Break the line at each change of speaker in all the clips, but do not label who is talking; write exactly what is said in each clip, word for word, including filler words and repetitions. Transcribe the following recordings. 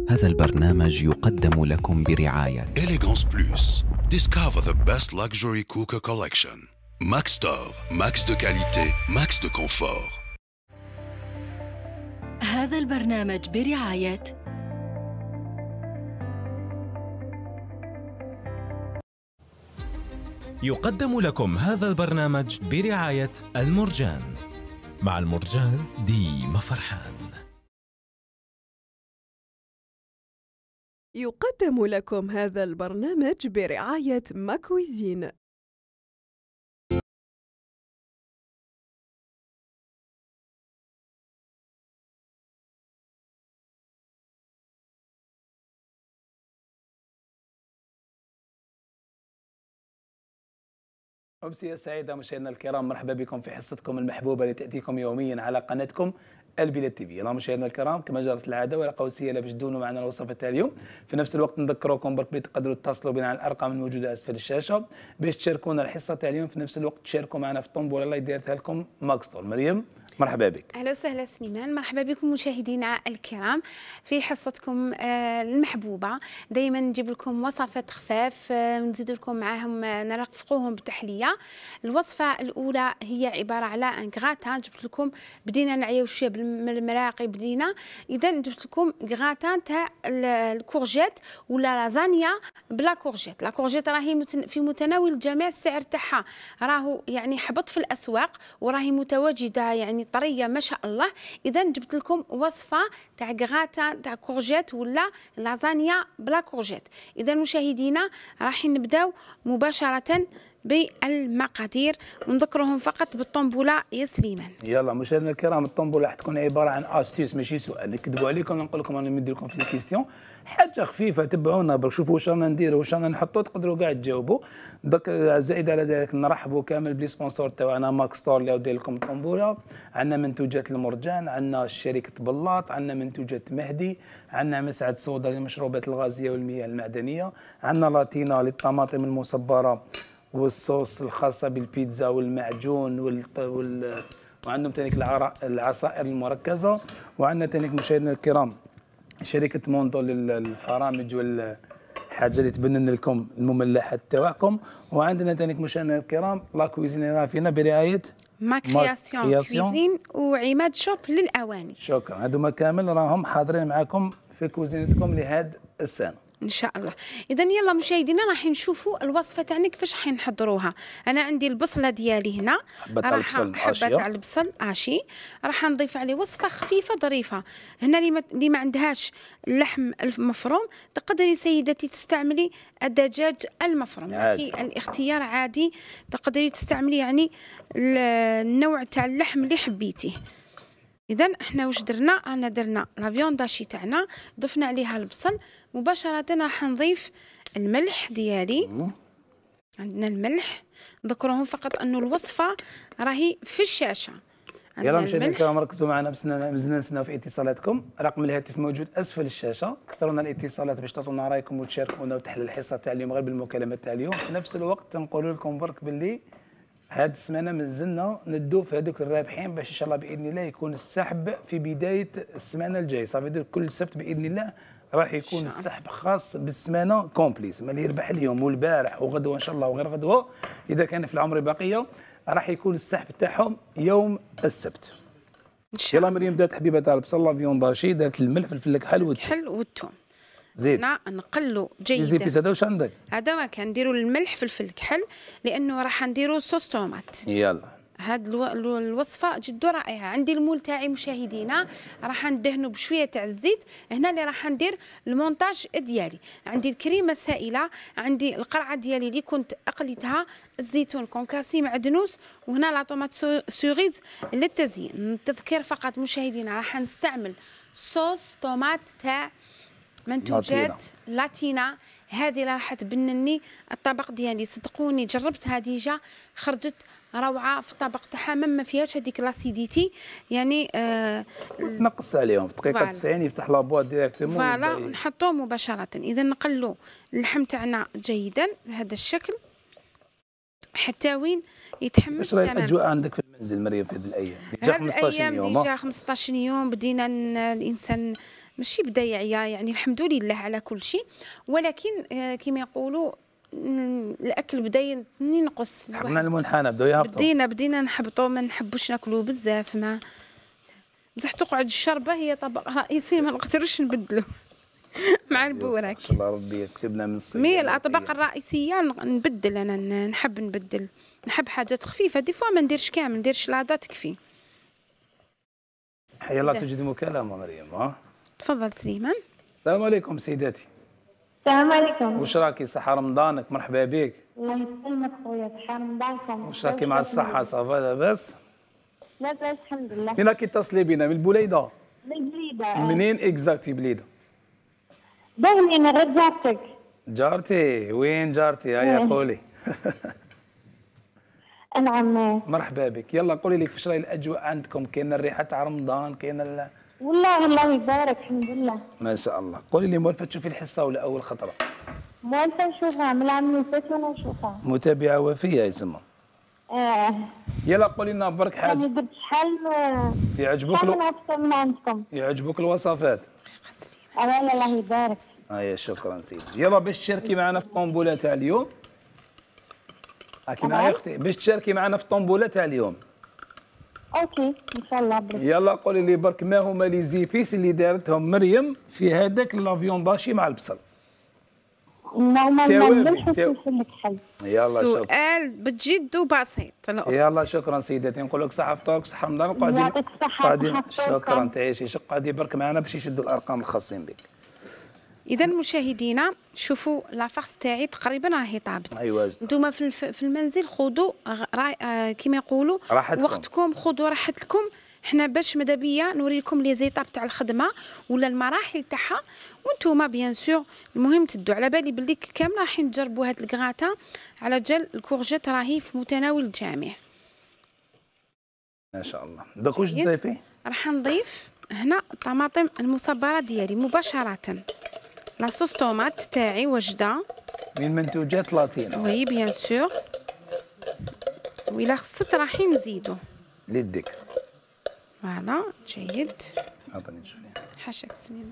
هذا البرنامج يقدم لكم برعاية
Elegance Plus. Discover the best luxury cooker collection. Max Store. Max de qualité, max de confort.
هذا البرنامج برعاية
يقدم لكم هذا البرنامج برعاية المرجان. مع المرجان ديما فرحان.
يقدم لكم هذا البرنامج برعاية ماكويزين.
أمسية سعيدة مشاهدينا الكرام، مرحبا بكم في حصتكم المحبوبة اللي تأتيكم يوميا على قناتكم البلاد تيفي. يلا مشاهدينا الكرام، كما جرت العادة ولا قوسية لا باش تدونوا معنا الوصفة تاع اليوم. في نفس الوقت نذكركم برك بلي تقدروا تتصلوا بنا على الأرقام الموجودة أسفل الشاشة باش تشاركونا الحصة تاع اليوم. في نفس الوقت تشاركوا معنا في الطنبولة اللي دايرتها لكم ماكس ستور. مريم مرحبا بك.
اهلا وسهلا سليمان، مرحبا بكم مشاهدينا الكرام في حصتكم المحبوبه. دائما نجيب لكم وصفات خفاف نزيد لكم معاهم نرافقوهم بتحليه. الوصفه الاولى هي عباره على ان غراتان. جبت لكم بدينا نعيو شويه بالمراقي بدينا، اذا جبت لكم غراتان تاع الكورجيت ولا لازانيا بلا كورجيت. لا كورجيت راهي في متناول الجميع، السعر تاعها راهو يعني حبط في الاسواق وراهي متواجده يعني طريه ما شاء الله. اذا جبت لكم وصفه تاع غراتان تاع كورجيت ولا لازانيا بلا كورجيت. اذا مشاهدينا راح نبداو مباشره بالمقادير ونذكرهم فقط بالطنبوله يا سليمان.
يلا مشاهدينا الكرام، الطنبوله راح تكون عباره عن استيس ماشي سؤال نكذبوا عليكم، نقول لكم انا ندير لكم في الكيستيون حاجه خفيفه. تبعونا باش شوفوا واش رانا نديروا واش رانا نحطوا، تقدروا كاع تجاوبوا. دك زائد على ذلك نرحبوا كامل بلي سبونسور تاعنا ماكس ستور اللي داير لكم الطنبوله. عندنا منتوجات المرجان، عندنا شركه بلاط، عندنا منتوجات مهدي، عندنا مسعد صودا للمشروبات الغازيه والمياه المعدنيه، عندنا لاتينا للطماطم المصبره والصوص الخاصه بالبيتزا والمعجون وال... وال... وعندهم تانيك العصائر المركزه، وعندنا تانيك مشاهدينا الكرام شركه موندو للفرامج والحاجه اللي تبنن لكم المملحات تاعكم، وعندنا تانيك مشاهدينا الكرام لا كويزين راه فينا برعايه
ما كرياسيون كويزين وعماد شوب للاواني.
شكرا، هذوما كامل راهم حاضرين معكم في كوزينتكم لهذا السنه
ان شاء الله. اذا يلا مشاهدينا راح نشوفوا الوصفه تاعنا كيفاش راح نحضروها. انا عندي البصله ديالي هنا،
حبه تاع البصل
حبه تاع البصل عاشي، راح نضيف عليه وصفه خفيفه ظريفه. هنا اللي ما, اللي ما عندهاش اللحم المفروم تقدري سيدتي تستعملي الدجاج المفروم، لكن الاختيار عادي، تقدري تستعملي يعني النوع تاع اللحم اللي حبيتيه. اذا احنا واش درنا؟ رانا درنا لا فيونداشي تاعنا، ضفنا عليها البصل مباشره. راح نضيف الملح ديالي، عندنا الملح، نذكرهم فقط انه الوصفه راهي في الشاشه.
يلا مشاهدينا الكرام ركزوا معنا باش نستناو في اتصالاتكم. رقم الهاتف موجود اسفل الشاشه، كثرونا الاتصالات باش تعطونا رايكم وتشاركونا وتحل الحصه تاع اليوم غير بالمكالمات تاع اليوم. في نفس الوقت نقول لكم برك باللي هاد السمانه مازلنا ندو في هذوك الرابحين باش ان شاء الله باذن الله يكون السحب في بدايه السمانه الجايه. صافي كل سبت باذن الله راح يكون السحب خاص بالسمانه كومبليس، اللي يربح اليوم والبارح وغدوه ان شاء الله وغير غدوه اذا كان في العمر بقيه راح يكون السحب تاعهم يوم السبت ان شاء الله. يلا مريم دارت حبيبه تاع البصله فيونداشي، دارت الملح فلفل الكحل والثوم
والثوم.
زيد
نقلوا جيدا.
زيد هذا واش عندك؟
هذا ما كان نديروا الملح فلفل الكحل لانه راح نديروا صوص طوماط.
يلا
هاد الو... الوصفه جد رائعه. عندي المول تاعي مشاهدينا راح ندهنه بشويه تاع الزيت. هنا اللي راح ندير المونتاج ديالي، عندي الكريمه السائله، عندي القرعه ديالي اللي كنت اقليتها، الزيتون كونكاسي معدنوس، وهنا لا طوماط سوريز للتزيين. التذكير فقط مشاهدينا راح نستعمل صوص طوماط تاع منتوجات لاتينا. هذه راح تبنني الطبق ديالي، صدقوني جربتها ديجا خرجت روعه في الطبق تاعها، ما فيهاش هذيك لاسيديتي يعني آه
تنقص عليهم في دقيقه تسعين يفتح لابواط ديريكتومون
فوالا نحطوه مباشره. اذا نقلوا اللحم تاعنا جيدا بهذا الشكل حتى وين يتحمس
واش راهي
تماما.
الاجواء عندك في المنزل مريم في هذه الايام؟ ديجا
هاد
خمسطاش
الايام
يوم.
ديجا خمسطاش يوم بدينا الانسان ماشي بدا يعيا، يعني الحمد لله على كل شيء، ولكن كما يقولوا الاكل بدا ينقص.
حبنا المنحنى بداو يهبطوا.
بدينا بدينا نحبطوا، ما نحبوش ناكلوا بزاف. ما بصح تقعد الشربه هي طبق رئيسي ما نقدروش نبدلو مع البوراك.
ان شاء الله ربي يكتبنا من الصيف.
مي الاطباق الرئيسيه نبدل، انا نحب نبدل، نحب حاجات خفيفه. دي فوا ما نديرش كامل، ما نديرش لادا تكفي.
حيا الله توجد مكالمه مريم. ها
تفضل سليمان.
السلام عليكم سيداتي.
السلام عليكم.
واش راكي؟ صحه رمضانك؟ مرحبا بك.
الله يسلمك خويا، صحة رمضانكم.
واش راكي مع الصحه؟ صافا لاباس؟
لاباس الحمد لله.
فين راكي تتصلي بينا؟ من البوليده؟
من البليده.
منين اكزاكت في بليده؟
باغنين غير جارتك.
جارتي؟ وين جارتي؟ هيا قولي.
نعم.
مرحبا بك. يلا قولي لي كيفاش راهي الاجواء عندكم؟ كاينه الريحه تاع رمضان؟ كاينه؟
والله الله يبارك الحمد لله.
ما شاء الله. قولي لي موالفه تشوفي الحصه ولا اول خطره؟
موالفه نشوفها من العام اللي فات وانا نشوفها.
متابعه وفيه يسمى.
اه.
يلا قولي لنا برك حاجه.
يعني درت شحال
يعجبوك
شحال نفطر من عندكم؟
يعجبوك الوصفات؟
اه الله يبارك.
ايا شكرا سيدي. يلا باش تشاركي معنا في الطنبوله تاع اليوم. هاكي معايا اختي، باش تشاركي معنا في الطنبوله تاع اليوم.
اوكي ان شاء الله برك.
يلا قولي لي برك ما هما لي زيبيس اللي دارتهم مريم في هذاك لافيون داشي مع البصل؟
نورمالمون ملح وفلفل الكحل.
يلا شكرا.
سؤال بجد وبسيط.
يلا شكرا سيداتي، نقول لك صحه فطورك صحه رمضان. قاعدين
يعطيك الصحة.
شكرا تعيشي. شق قاعدي برك معنا باش يشدوا الارقام الخاصين بك.
اذا مشاهدينا شوفوا لافاس تاعي تقريبا راهي طابت.
ايوا
نتوما في, في المنزل خذوا آه كما يقولوا وقتكم، خذوا راحتكم. حنا باش ماذا بيا نوري لكم لي زيتاب تاع الخدمه ولا المراحل تاعها، وانتوما بيان سور المهم تدوا على بالي بلي كامل رايحين تجربوا هاد الكغاتا على جال الكورجيت راهي في متناول الجميع.
ما شاء الله. دوك واش تضيفي؟
راح نضيف هنا الطماطم المصبره ديالي مباشره، لاصوص طوماط تاعي وجده
من منتوجات لاتينا.
وي بيان سور. وإلا خصت راح نزيدو
ليدك.
فوالا جيد.
عطيني نشوف.
حاشاك سليمة.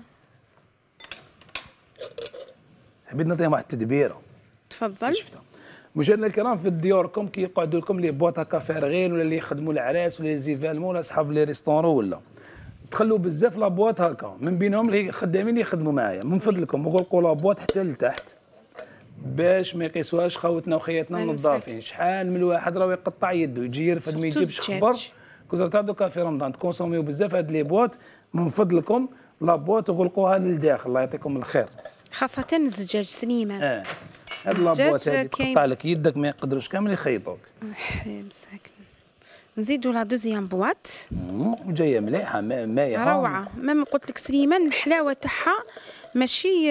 حبيت نعطيهم واحد التدبيره.
تفضل.
مشاهدينا الكرام، في ديوركم كيقعدوا لكم لي بواط هكا فارغين، ولا اللي يخدموا العراس ولا لي زيفالمون ولا اصحاب لي ريستورون، ولا تخلوا بزاف لابواط هكا من بينهم اللي خدامين اللي يخدموا معايا. من فضلكم غلقوا لابواط حتى لتحت باش ما يقيسوهاش خوتنا وخياتنا النظافين. شحال من واحد راه يقطع يده يجي يرفد ما يجيبش خبر. كنتو تاع دوكا في رمضان تكونسوميو بزاف هاد لي بواط. من فضلكم لابواط وغلقوها للداخل. الله يعطيكم الخير.
خاصة الزجاج سليمان.
اه هاد لابواط هادي تقطع لك يدك ما يقدروش كامل يخيطوك.
مساكن. نزيدو لا دوزيام بواط.
وجايه مليحه مايه
روعه. ميم قلت لك سليمان الحلاوه تاعها ماشي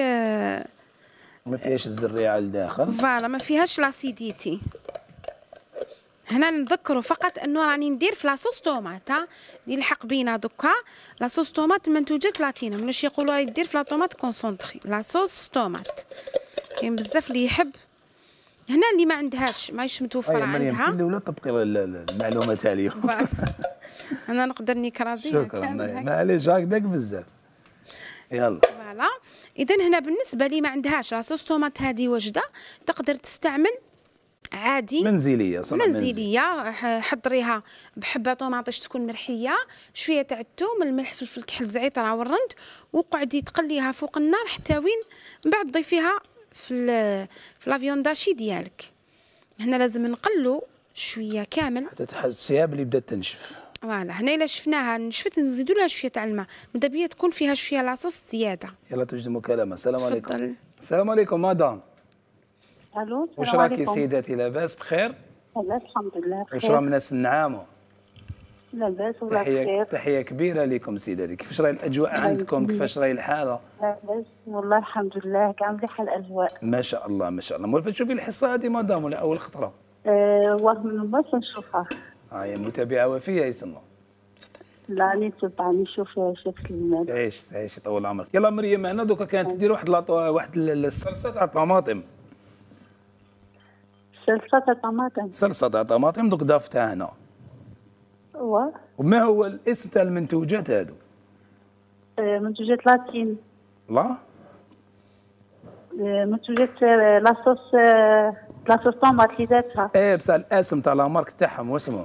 ما فيهاش الزريعه لداخل.
فوالا ما فيهاش لاسيديتي. هنا نذكروا فقط انه راني ندير في لاصوص طوماط اللي يلحق بينا دوكا. لاصوص طوماط منتوجات لاتينا، ماناش يقولوا راني دير في لا طوماط كونسونطري. لاصوص طوماط كاين بزاف اللي يحب. هنا اللي ما عندهاش ماهيش متوفره عندها.
مريم ولا طبقي المعلومه تاع اليوم.
انا نقدر نكرازيها.
شكرا. معليش هكذاك بزاف. يلا
فوالا. اذا هنا بالنسبه لي ما عندهاش لاصوص طوماط هذه وجده، تقدر تستعمل عادي
منزليه. صنع
منزليه. حضريها بحبه طوماطيش تكون مرحيه، شويه تاع الثوم، الملح، فلفل الكحل، الزعتر والرند، وقعدي تقليها فوق النار حتى وين من بعد ضيفيها في في لافيون داشي ديالك. هنا لازم نقلو شويه كامل
حتى الثياب اللي بدات تنشف.
فوالا. هنا الا شفناها نشفت نزيدوا لها شويه تاع الماء، ماذا بيا تكون فيها شويه لاصوص زياده.
يلا توجد مكالمه. السلام عليكم.
تفضل.
السلام عليكم مدام.
الو
واش راكي سيداتي؟ لاباس بخير؟
لاباس الحمد لله بخير.
واش راه الناس النعامه؟
لاباس والله
بخير.
تحيه
تحيه كبيره لكم سيداتي. كيفاش راهي الاجواء عندكم؟ كيفاش راهي الحاله؟
لاباس والله الحمد لله كاع مليحه الاجواء.
ما شاء الله ما شاء الله. موالفه تشوفي الحصه هذه مدام ولا اول خطره؟
أه واحد من الناس نشوفها.
هاي متابعه وفيه يسمى.
لا راني نتبعني نشوف شيف سليمان.
تعيش تعيش طول عمرك. يلا مريم هنا دوكا كانت تدير واحد لاطو واحد الصلصه تاع الطماطم.
صلصة تاع طماطم.
صلصه تاع طماطم دوك ضافتها هنا.
واه
وما هو الاسم تاع المنتوجات هادو؟
آه، منتوجات لاتين.
لا
آه، منتوجات آه، لاصوص آه، لاصوص طوماط اللي ذاتها.
ايه بصح الاسم تاع لا مارك تاعهم واسمهم؟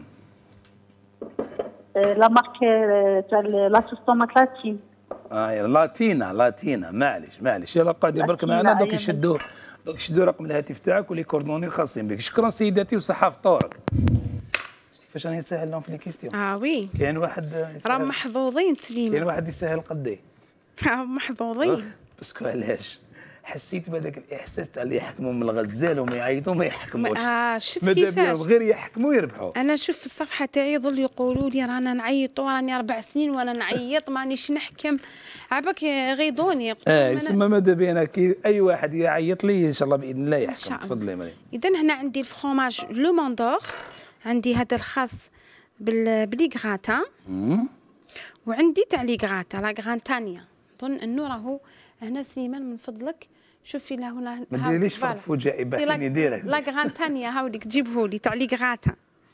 آه، لا مارك آه، تاع لاصوص طوماط لاتين.
اه لاتينا لاتينا معليش معليش يلا قاعدين برك معنا دوك يشدوا دوك يشدوا رقم الهاتف تاعك ولي كوردوني الخاصين بك. شكرا سيداتي وصحه فطورك. كيفاش راني نسهل لهم في لي كيستيون؟
اه وي
كاين واحد
راهم محظوظين
كاين
سليمه.
واحد يسهل قدي.
راهم محظوظين.
باسكو علاش؟ حسيت بهذاك الاحساس تاع اللي يحكموا من الغزال وما يعيطوا ما يحكموش.
اه شفت
ماذا
كيفاش؟
بيهم غير يحكموا يربحوا.
انا شوف في الصفحه تاعي يظل يقولوا لي رانا نعيطوا راني اربع سنين وانا نعيط مانيش نحكم عباك يغيضوني.
اه يسمى ماذا بينا كي اي واحد يعيط لي ان شاء الله باذن الله يحكم. تفضلي مريم.
اذا هنا عندي الفرomاج لو موندور، عندي هذا الخاص بال بلي غراتا، وعندي تاع لي غراتا لا غرانتانيا. نظن انه راهو هنا سليمان من فضلك شوفي له هنا.
ما ديريليش فرق فجائي بعثيني ديريكت.
لا غرانتانيا هاوليك تجيبهولي تاع لي غراتا.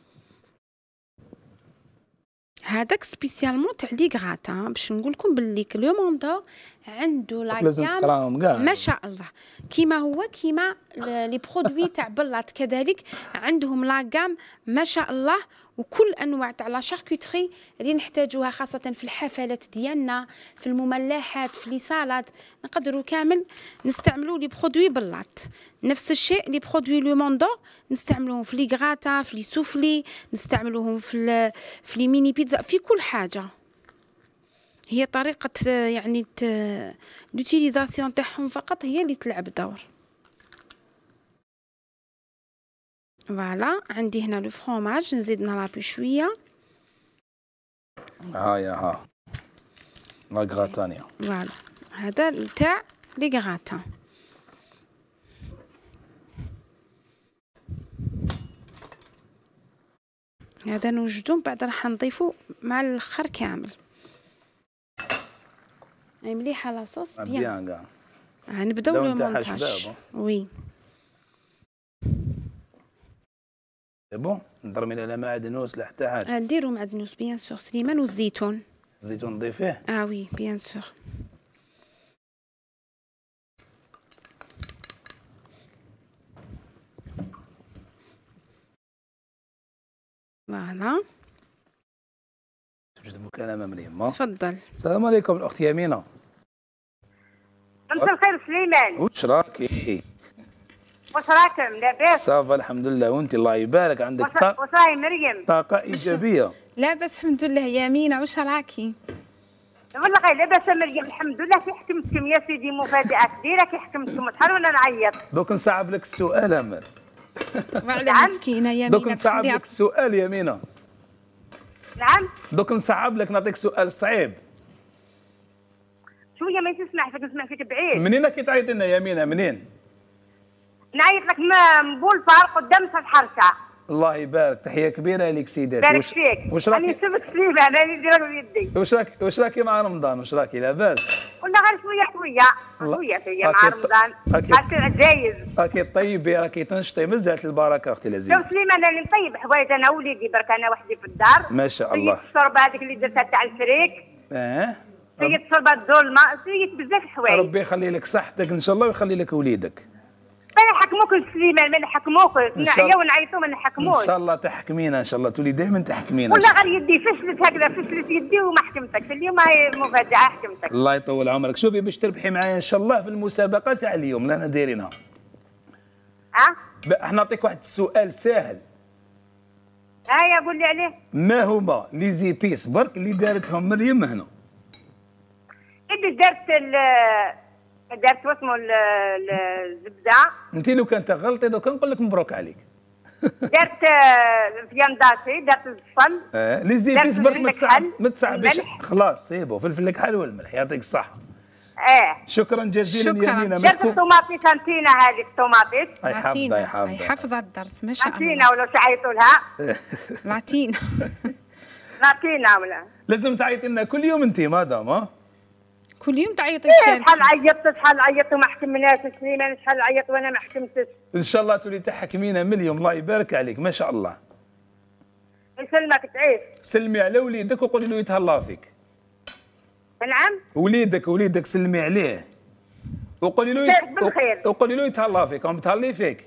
هذاك سبيسيالمون تاع لي غراتا باش نقول لكم باللي لو موندور عنده لا
لازم تقراهم كاع
ما شاء الله كيما هو كيما لي برودوي تاع بلاط كذلك عندهم لا غام ما شاء الله، وكل انواع تاع لا شاركوتري اللي نحتاجوها خاصه في الحفلات ديالنا في المملحات في لي صالات نقدروا كامل نستعملوا لي برودوي بلاط. نفس الشيء لي برودوي لو موندور نستعملوهم في لي غراتا في لي سوفلي نستعملوهم في في لي ميني بيتزا في كل حاجه. هي طريقه يعني لوتيليزاسيون تاعهم فقط هي اللي تلعب دور. فوالا عندي هنا لو فرomاج نزيد نرابي شويه.
ها يا ها لا غراتانيا.
فوالا هذا تاع لي غراتا. هذا نوجدو بعد راح نضيفو مع الاخر كامل. هاي مليحه لاصوص بيان
كاع.
نبداو لو مونتاج. وي
بون نضرمي لا معدنوس لا حتى حاجه.
نديرو معدنوس بيان سور سليمان والزيتون.
الزيتون نضيفيه؟
اه وي بيان سور. فوالا
توجد مكالمه مريم.
تفضل.
السلام عليكم الاخت يمينه.
مساء الخير سليمان.
واش راكي؟
واش راكم لاباس؟
صافا الحمد لله وانت الله يبارك عندك طاقه.
واش راهي مريم؟
طاقه ايجابيه.
لاباس الحمد لله. يمينه واش راكي؟
والله غير لاباس مريم الحمد لله. كي حكمتكم يا سيدي مفاجاه كبيره. كي حكمتكم شحال وانا نعيط.
دوك نصعب لك السؤال امل.
وعلى مسكينه يمينه.
دوك نصعب لك السؤال يمينه.
نعم.
دوك نصعب لك نعطيك سؤال صعيب.
شويه ما تسمع فيك نسمع فيك بعيد.
منين كي تعيط لنا يمينه منين؟
نعيط لك من بولفار قدام الحرشه.
الله يبارك. تحيه كبيره لك سيداتي.
بارك فيك.
واش راكي؟
راني سمك سليمان راني نديرها بيدي.
واش راكي واش راكي مع رمضان واش راكي لاباس؟
قلنا غير شويه شويه شويه شويه مع رمضان. هاكا جايز.
راكي طيبي راكي تنشطي مزالت البركه اختي العزيزه.
شوف سليمان راني نطيب حوايج انا وليدي برك انا وحدي في الدار.
ما شاء الله.
سيت الشوربه هذيك اللي درتها تاع الفريك.
اه
سيت الشوربه الظلمه سيت بزاف حوايج.
ربي يخلي لك صحتك ان شاء الله ويخلي لك وليدك.
ما نحكموكش سليمان ما نحكموكش. نعيا ونعيطوا ما نحكموش.
ان شاء الله تحكمينا ان شاء الله تولي دائما تحكمينا.
والله غير يدي فشلت هكذا فشلت يدي وما حكمتكش. اليوم هاي مفاجاه حكمتك.
الله يطول عمرك. شوفي باش تربحي معايا ان شاء الله في المسابقه تاع اليوم اللي انا دايرينها.
اه
راح نعطيك واحد السؤال ساهل.
هيا قول لي عليه.
ما هما لي زيبيس برك اللي دارتهم مريم هنا؟
اللي دارت دارت واسمو الزبده.
انت لو كان تغلطي دوك نقول لك مبروك عليك.
دارت فيانداسي دارت البصل.
اه لي زيبيس برك ما تصعب ما تصعبش. خلاص سيبو فلفل الكحل والملح يعطيك الصحه.
اه
شكرا جزيلا يمينه.
دارت الطوماطيس انتينا هذيك الطوماطيس.
اي حافظه اي حافظه.
اي حافظه الدرس ما شاء الله.
انتينا ولا تعيطوا لها.
لاتينا.
لاتينا ولا.
لازم تعيطي لنا كل يوم انت مادام ها؟
كل يوم تعيطي
إيه
تشاركي.
شحال عيطت شحال عيطت وما حكمناش سليمان، شحال عيط وانا ما حكمتش.
ان شاء الله تولي تحكمينا من اليوم، الله يبارك عليك ما شاء الله.
يسلمك تعيش.
سلمي على وليدك وقولي له يتهلا فيك.
نعم.
وليدك وليدك سلمي عليه وقولي له
يبارك بالخير.
وقولي له يتهلا فيك، هم متهلي فيك.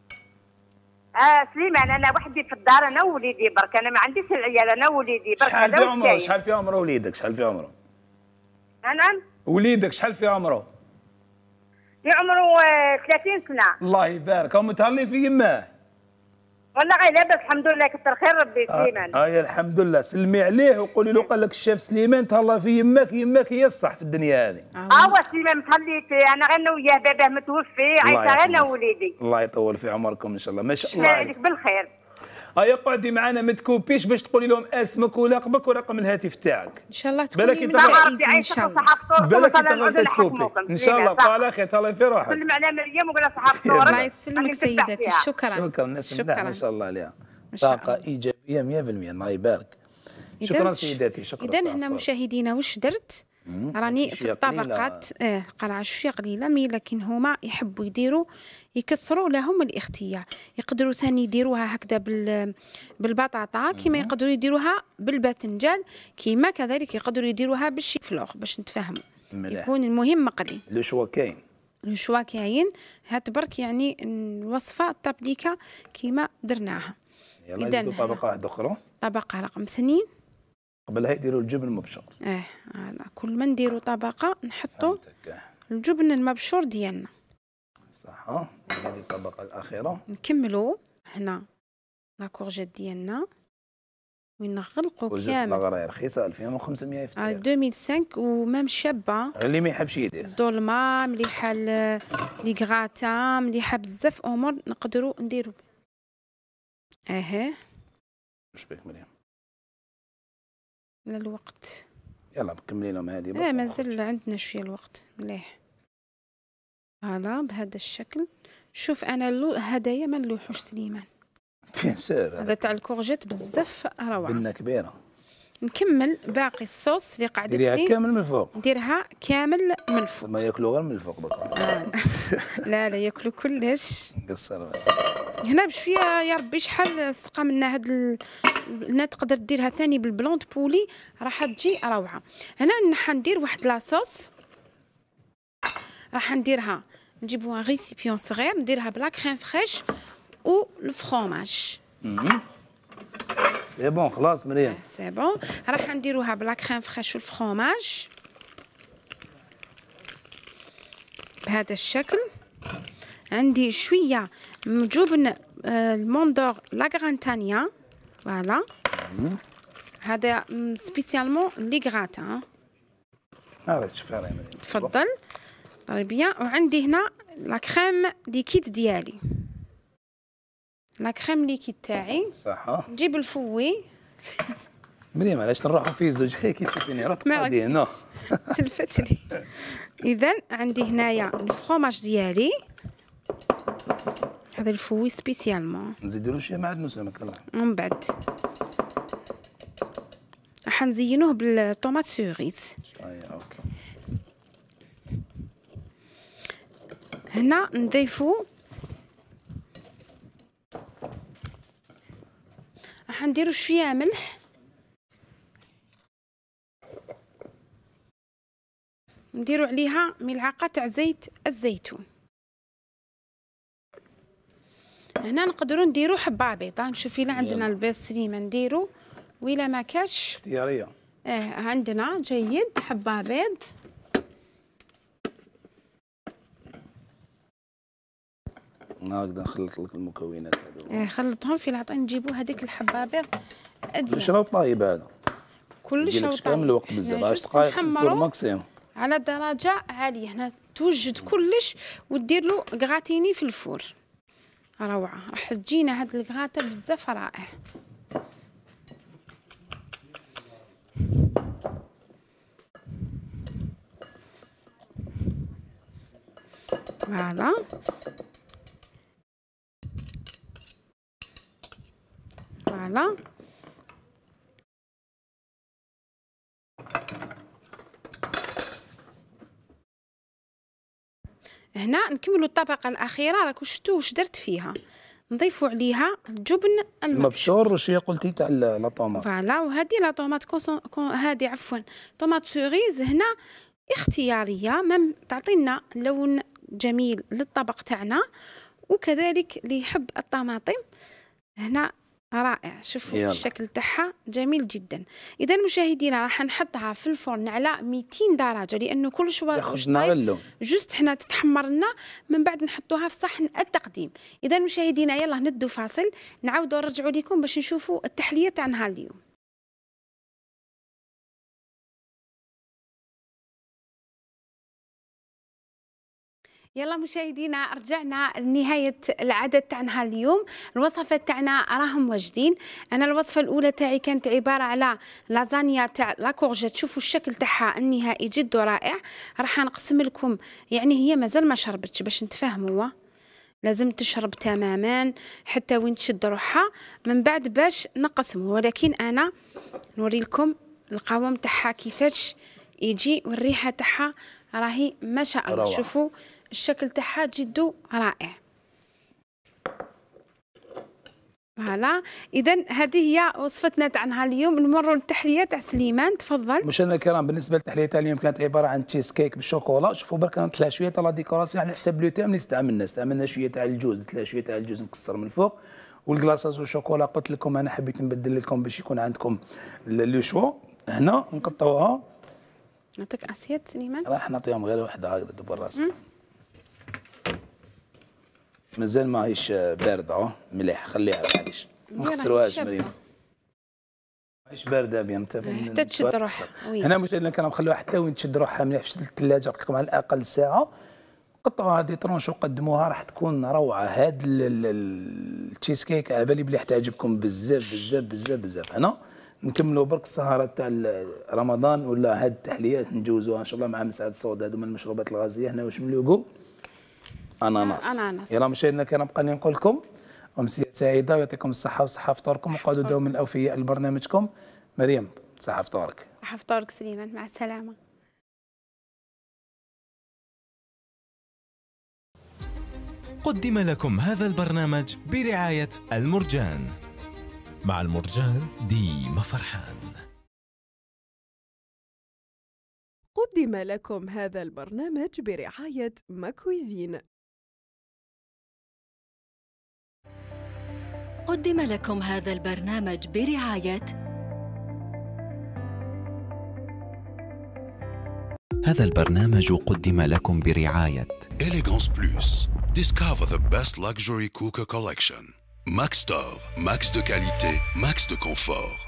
اه سليمان انا وحدي في الدار انا ووليدي برك، انا ما عنديش العيال انا ووليدي برك.
شحال في عمره؟ شحال في عمره وليدك؟ شحال في عمره؟
نعم.
وليدك شحال في عمره؟
في عمره ثلاثين سنة.
الله يبارك، هم متهلي في يماه.
والله غير لاباس الحمد لله كثر خير ربي سليمان.
اه, آه الحمد لله، سلمي عليه وقولي له قال لك الشيف سليمان تهلا في يماك، يماك هي الصح في الدنيا هذه.
اه سليمان متهليت انا غير انا وياه، باباه متوفي عايشه غير انا ووليدي.
الله يطول في عمركم ان شاء الله، ما شاء الله
عليك. عليك بالخير.
هيا قعدي معنا ما تكوبيش باش تقولي لهم اسمك ولقبك ورقم الهاتف تاعك.
ان شاء الله تكوني من
ربي يعيشك وصحة
بالك تغلطي ان شاء الله. طال خير تهلاي في روحك.
سلم على مريم وقول لها صحة فطورك.
الله يسلمك سيدتي. شكرا
شكرا. شكرا ما شاء الله عليها، طاقة إيجابية مية بالمية الله يبارك. شكرا سيداتي. شكرا.
إذا هنا مشاهدينا واش درت؟ راني في الطبقات اه قرعه شويه قليله مي، لكن هما يحبوا يديروا يكثروا لهم الاختيار. يقدروا ثاني يديروها هكذا بال بالبطاطا كيما يقدروا يديروها بالباذنجان، كيما كذلك يقدروا يديروها بالشيفلوغ باش نتفاهموا. يكون المهم مقلي.
لو شوا كاين،
لو شوا كاين. هات برك يعني الوصفه تابليكا كيما درناها.
اذا طبقه واحده اخرى،
طبقه رقم اثنين.
قبلها يديروا الجبن المبشور.
اه هلا كل ما نديروا طبقه نحطوا الجبن المبشور ديالنا.
صح. هذه الطبقه الاخيره
نكملوا هنا لا كورجيت ديالنا وين نغلقوا كامل.
الغرايه رخيصه ألفين وخمسمية في
على ألفين وخمسة ومام شابه
اللي ما يحبش يدير
ظلمه مليحه لي غراتا مليحه بزاف امور نقدروا نديروا. اها
واش بك مريم؟
لا الوقت.
يلا كملي لهم هذه.
لا مازال عندنا شويه الوقت. مليح. فوالا بهذا الشكل. شوف انا اللو هدايا ما نلوحوش سليمان.
بيان سور.
هذا تاع الكورجيت بزاف روعه.
بنه كبيره.
نكمل باقي الصوص اللي قعدت لي.
ديريها كامل من الفوق.
نديرها كامل من الفوق.
ما ياكلوا غير من الفوق دوكا.
آه. لا لا ياكلوا كلش.
قصر
هنا بشويه يا ربي شحال سقى منا هاد ال... هنا تقدر ديرها ثاني بالبلون بولي راح تجي روعه. هنا راح ندير واحد لاصوص راح نديرها نجيبو ان ريسيبيون صغير نديرها بلا كريم فريش و الفرomage.
سي بون خلاص مريم.
سي بون راح نديروها بلا كريم فريش و الفرomage بهذا الشكل. عندي شويه جبن الموندور لا غرانتانيا. فوالا هذا سبيسيالمون لي غراتا.
ها شوفي مريم.
تفضل طيب بيان. وعندي هنا لا كريم ليكيد ديالي. لا كريم ليكيد تاعي.
صح.
نجيب الفوي.
مريم علاش نروحوا في زوج خير كي تشوفيني راه تقعدي هنا.
تلفت لي. اذا عندي هنايا الفرomage ديالي. هذا الفوي سبيسيالمون.
نزيدوا له شويه معدنوس سمك الله.
ومن بعد راح نزينوه بالطوماط سوريس.
اوكي.
هنا نضيفو راح نديرو شويه ملح. نديرو عليها ملعقه تاع زيت الزيتون. هنا نقدروا نديرو حبه بيضه. نشوف الا عندنا البيض سليمه نديرو وإلا ما كاش
اختياريه.
اه عندنا جيد حبه بيض.
هكذا نخلط لك المكونات هذو.
اه خلطهم في العطين نجيبو هذيك الحبه بيض اديه.
شراو طايب هذا
كلش
طايب كامل الوقت بزاف عشر دقائق ماكسيموم
على درجه عاليه. هنا توجد كلش ودير له كغاتيني في الفور. روعه راح تجينا هاد الكغاتا بزاف رائع. فوالا فوالا هنا نكملوا الطبقة الأخيرة. راكو شفتوا واش درت فيها، نضيفوا عليها الجبن
المبشور شويه قلتي تاع لا طوماط.
فوالا، وهذه لا طوماط كونسون... كون... هذه عفوا طوماط سوريز هنا اختياريه، مم تعطينا لون جميل للطبق تاعنا، وكذلك اللي يحب الطماطم هنا رائع. شوفوا يلا. الشكل تاعها جميل جدا. اذا مشاهدينا راح نحطها في الفرن على مئتين درجه، لانه كل شويه
ياخذنا اللون
جوست حنا تتحمر لنا، من بعد نحطوها في صحن التقديم. اذا مشاهدينا يلا ندو فاصل، نعاودوا نرجعوا لكم باش نشوفوا التحليه تاع نهار اليوم. يلا مشاهدينا رجعنا لنهاية العدد تاع نهار اليوم. الوصفات تاعنا راهم واجدين. انا الوصفه الاولى تاعي كانت عباره على لازانيا تاع لا كورجيت، شوفوا الشكل تاعها النهائي جد رائع. راح نقسم لكم، يعني هي مازال ما شربتش باش نتفاهموا، لازم تشرب تماما حتى وين تشد روحها من بعد باش نقسمه، ولكن انا نوري لكم القوام تاعها كيفاش يجي والريحه تاعها راهي ما شاء الله. شوفوا الشكل تاعها جد رائع. فوالا، اذا هذه هي وصفتنا تاع نهار اليوم. نمروا للتحليه تاع سليمان، تفضل.
مشاهدينا الكرام، بالنسبه للتحليه تاع اليوم كانت عباره عن تشيز كيك بالشوكولا. شوفوا برك نطلع شويه تاع لا ديكوراسيون على حسب لو تيم اللي استعملنا. استعملنا شويه تاع الجوز، تلا شويه تاع الجوز مكسر من الفوق، والكلاصاج والشوكولا قلت لكم انا حبيت نبدل لكم باش يكون عندكم لو شوا. هنا نقطعوها.
نعطيك اسيات سليمان،
راح نعطيهم غير وحده هكذا دبر راسك. مازال ماهيش بارده، مليح، خليها معليش ما نخسروهاش مريم. ماهيش بارده بيان
حتى تشد روحها.
هنا مشاهدينا الكرام نخلوها حتى وين تشد روحها مليح في الثلاجه، قلت لكم على الاقل ساعه. قطعوها دي طرونش وقدموها، راح تكون روعه. هاد التشيز كيك على بالي بلي تعجبكم بزاف بزاف بزاف بزاف. هنا نكملوا برك السهرات تاع رمضان ولا هاد التحليات نجوزوها ان شاء الله مع مساعد الصودا. هادو من المشروبات الغازيه. هنا واش ملوقو اناناس.
اناناس.
يلا مشاهدينا الكرام، بقى لي نقول لكم امسيه سعيده ويعطيكم الصحه وصحه فطوركم، وقعدوا دوما الاوفياء لبرنامجكم. مريم صحه فطورك.
صحه فطورك سليمان، مع السلامه.
قدم لكم هذا البرنامج برعايه المرجان. مع المرجان ديما فرحان.
قدم لكم هذا البرنامج برعاية ماكويزين.
قدم لكم هذا البرنامج برعاية
هذا البرنامج قدم لكم برعاية
Elegance Plus. Discover the best luxury cooker collection. Max Store. Max de qualité, max de confort.